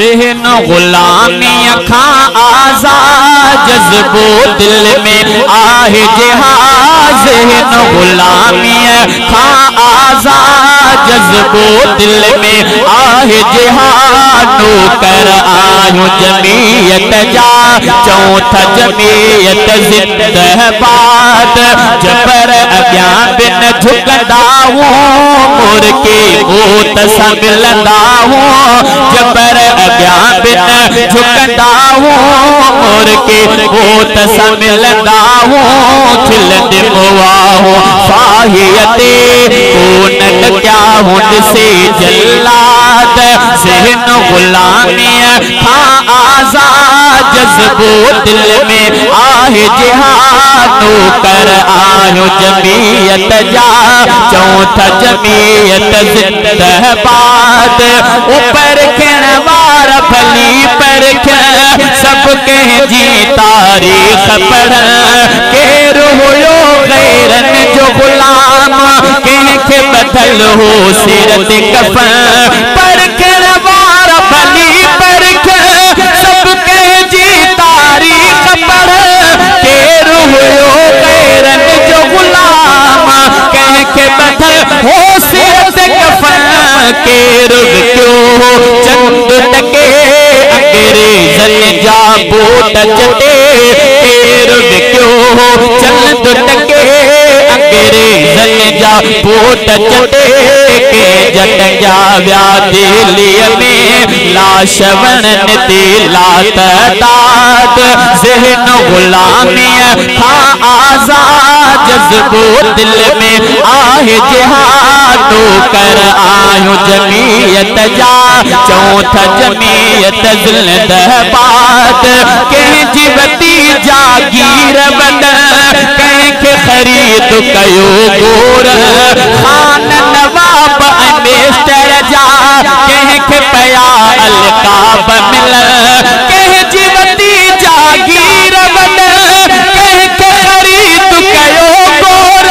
ज़हन गुलामी खां आज़ाद जज्बो दिल में आहे जिहाद ज़हन गुलामी खां आज़ाद जज्बो दिल में आहे जिहाद नौकर आयो जमीयत जा चौथा जमीयत ज़िंदाबाद जबर अॻियां बिन झुकंदा मुर के गोत सां मिलंदा जबर अॻियां बिन झुकंदा मुर के गोत सां मिलंदा खिलंद मुआहो फाहियते कोनन क्या हुन से जल्लाद ज़हन गुलामी खां आज़ाद जज्बो दिल में आहे जिहाद नौकर आयो जमीयत जा चौथा जमीयत ज़िंदाबाद ऊपर खिण वार भली परख सब कह जी तारीख़ पढ़ केर हुयो गैरन जो गुलाम कंहिंखे बदल हो सीरत कफ़न परखण वार भली परख सब कह जी तारीख़ पढ़ केर हुयो गैरन जो गुलाम कंहिंखे बदल हो सीरत कफ़न केर विकियो चंद टके अंग्रेज़न जा बोट चटे केर विकियो चंद टके अंग्रेज़न जा बोट चटे के जट जा व्या दिल्लीअ में लाश वणन ते लात दाद ज़हन गुलामी खां आज़ाद जज्बो दिल में आहे जिहाद नौकर आयो जमीयत जा चौथा जमीयत ज़िंदाबाद कंहिंजी वती जागीर वॾ कंहिंखे ख़रीद कयो गोर खान नवाब ऐं मेस्टर जा कंहिंखे पया अलकाब मिल कंहिंजी वती जागीर वॾ कंहिंखे ख़रीद कयो गोर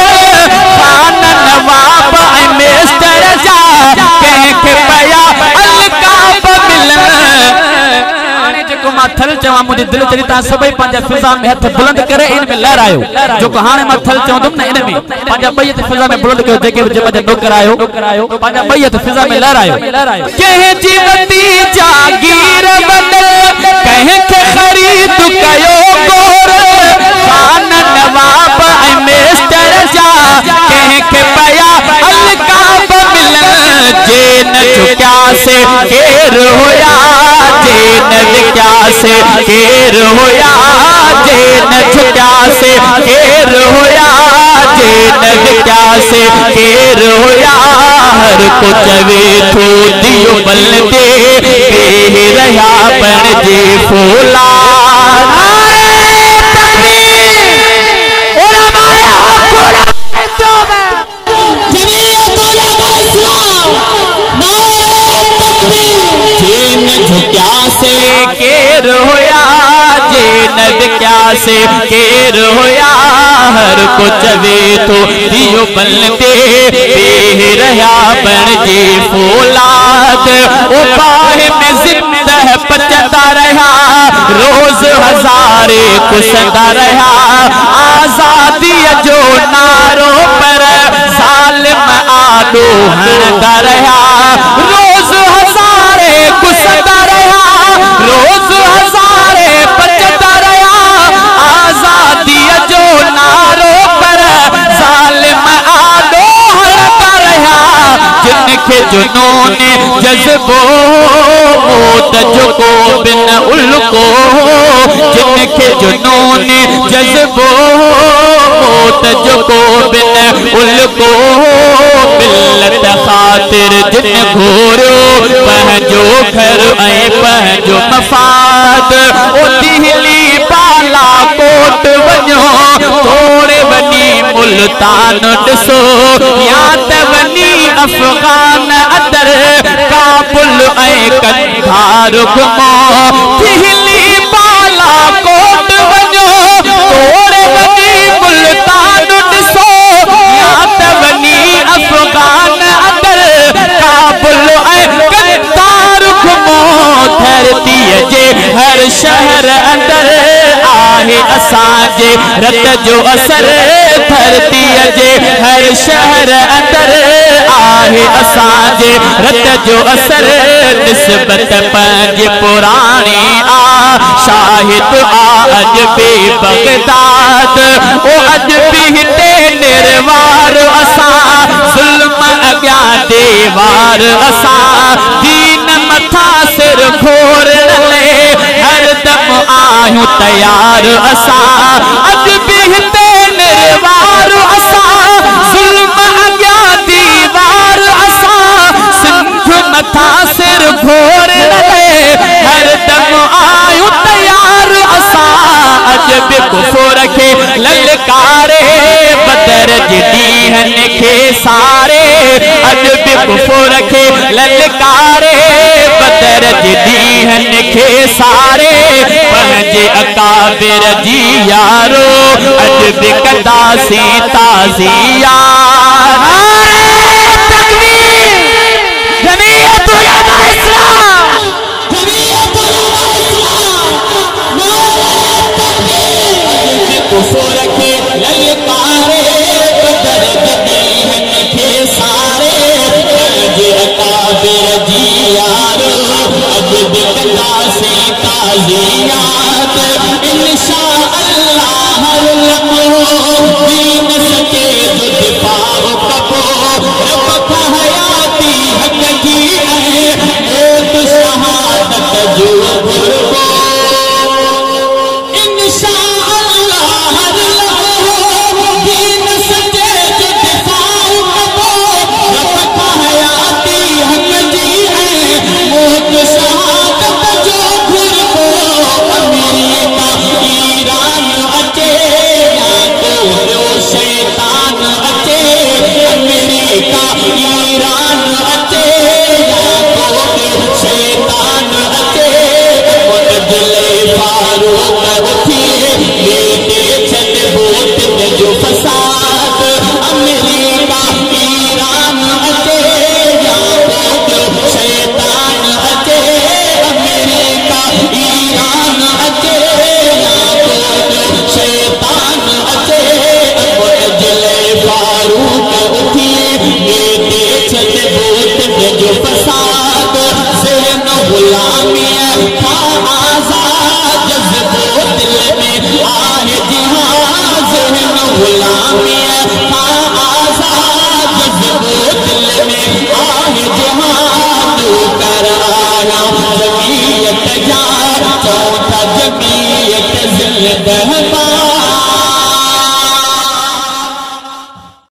खान नवाब ऐं मेस्टर जा कंहिंखे पया अलकाब मिल थल चवा मुझे दिल चली ता सभई पंहिंजा फिज़ा में हथ बुलंद करे इन में लहरायो जो हाणे मां थल चवंदुमि न इन में पंहिंजा ॿई हथ फिज़ा में बुलंद कयो जेके जमा नौकर आयो पंहिंजा ॿई हथ फिज़ा में लहरायो कंहिंजी वती जागीर वॾ कंहिंखे ख़रीद कयो गोर खान नवाब ऐं मेस्टर जा कंहिंखे पया अलकाब मिलन जे न झुकियासे केर हुया जे न विकियासे केर हुया जे न झुकियासे केर हुया जे न विकियासे केर हुया हर को चवे थो दियो बल दे बेह रहा बण जे फौलाद झुकियासे केर हुया जे न विकियासे केर हुया हर को चवे थो दियो बल ते बेह रहा बण जे फौलाद उपाह में जिंदा पचता रहा रोज हज़ारे कुसंदा रहा आज़ादी जो नारो पर ज़ालिम आॾो हणंदा रहा रोज हज़ारे कुसंदा रहा रोज हज़ारे पचता रहा आज़ादी जो नारो पर ज़ालिम आॾो हणंदा रहा जिनखे जुनून जज़्बो मौत जो को बिन उल्को जिनखे जुनून जज़्बो मौत जो को बिन उल्को मिलत ख़ातिर जिन घोरियो पंहिंजो घर ऐं पंहिंजो मफ़ाद ओ दिल्ली बालाकोट वञो थोरे वञी मुल्तान ॾिसो या त वञी अफ़गान अदर काबुल ऐं कंधार घुमो दिल्ली बालाकोट वञो थोरे वञी मुल्तान ॾिसो या त वञी अफ़गान अदर काबुल ऐं कंधार घुमो हर शहर अंदर आहे असांजे रत जो असर धरती जे हर शहर अंदर आहे असांजे रत जो असर निस्बत पंहिंजी पुराणी आ शाहिद आ अज बि बगदाद ओ अज बि हिते निर्वार असां ज़ुल्म अॻियां दीवार असां दीन मथा सिर खोरण ले हर दम आहियूं तयार असां अज बि हिते निर्वार असां ज़ुल्म अॻियां दीवार असां सिंध मथा सिर खोरण ले हर दम आहियूं तयार असां अज बि कुफर खे ललकारे बदर जी ॾींहनि खे सारे अज बि कुफर खे ललकारे बदर जी ॾींहनि खे सारे पंहिंजे अकाबिर जी यारो अज बि कंदासीं ताज़िया Yeah.